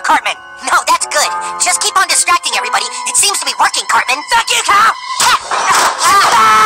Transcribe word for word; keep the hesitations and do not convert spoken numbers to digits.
Cartman. No, that's good. Just keep on distracting everybody. It seems to be working, Cartman. Thank you, Cal!